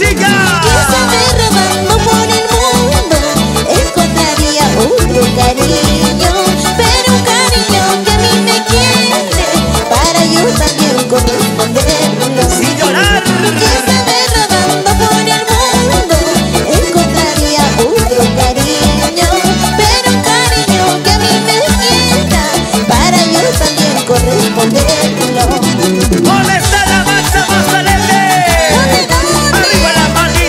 música. Quizá me rodando por el mundo encontraría otro cariño, pero un cariño que a mí me quiere para yo también corresponderlo. Sin llorar. Quizá me rodando por el mundo encontraría otro cariño, pero un cariño que a mí me quiera para yo también corresponderlo. ¿Dónde está la marcha más alegre? Arriba la palma.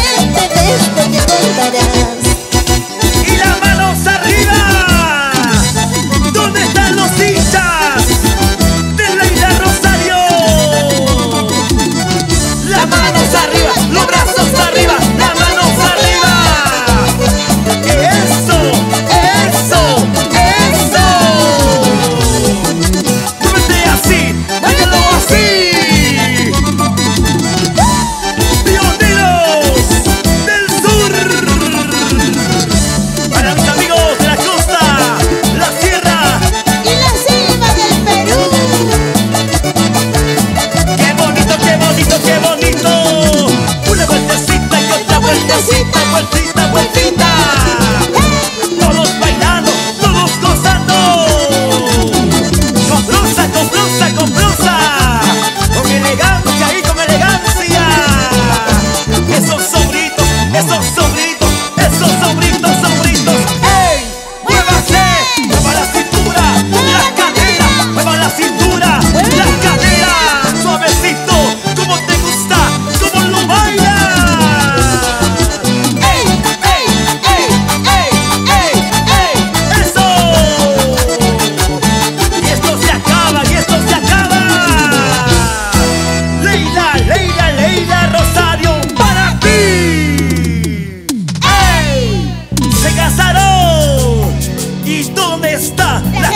caliente después te acordarás. Y las manos arriba. ¿Dónde están los hinchas de Leila Rosario? Las manos arriba, los brazos arriba, las manos arriba. Eso, eso, eso. Muévete así, báilalo así. Pioneros del sur. Para mis amigos de la costa, la sierra Y la selva del Perú. qué bonito, qué bonito, qué bonito. Una vueltecita y otra vueltecita, vueltita, vueltita. Todos bailando, todos gozando. Con blusa, con blusa, con blusa. Con elegancia y con elegancia. Esos sombritos, esos sombritos, esos sombritos, sombritos. ¡Ey! ¡Muévase! ¡Mueva la cintura! ¡La cadera! ¡Mueva la cintura! ¡La cadera! Suavecito, como te gusta, como lo bailas. ¡Ey! ¡Ey! ¡Ey! ¡Ey! ¡Ey! ¡Ey! ¡Eso! Y esto se acaba, y esto se acaba. Leila, Leila, Leila Rosario, para ti. ¡Ey! Se casaron. ¿Y dónde está la